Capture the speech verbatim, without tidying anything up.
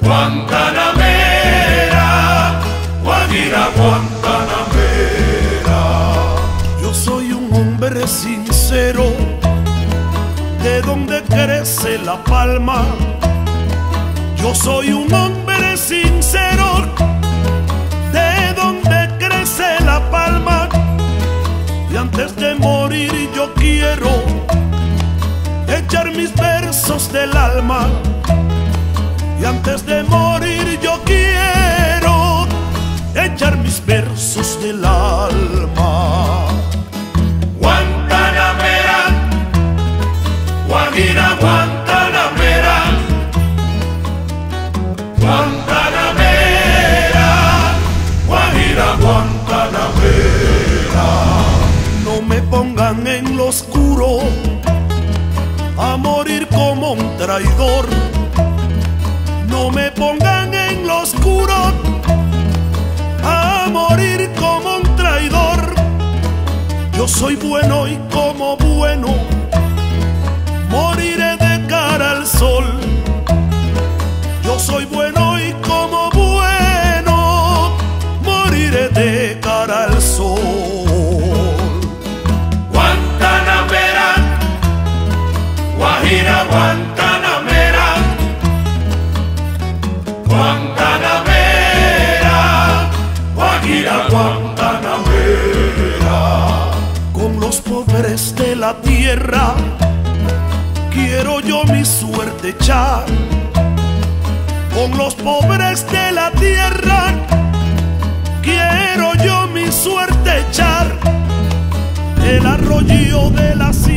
Guantanamera, Guajira Guantanamera. Yo soy un hombre sincero, de donde crece la palma. Yo soy un hombre sincero, de donde crece la palma. Y antes de morir yo quiero echar mis versos del alma. Y antes de morir yo quiero echar mis versos del alma. Guantanamera, Guajira Guantanamera, Guantanamera, Guajira Guantanamera. No me pongan en lo oscuro a morir como un traidor. No me pongan en lo oscuro a morir como un traidor. Yo soy bueno y como bueno moriré de cara al sol. Yo soy bueno y como bueno moriré de cara al sol. Guantanamera, Guajira Guantanamera, Guantanamera, Guajira Guantanamera. Con los pobres de la tierra quiero yo mi suerte echar. Con los pobres de la tierra quiero yo mi suerte echar. El arroyo de la sierra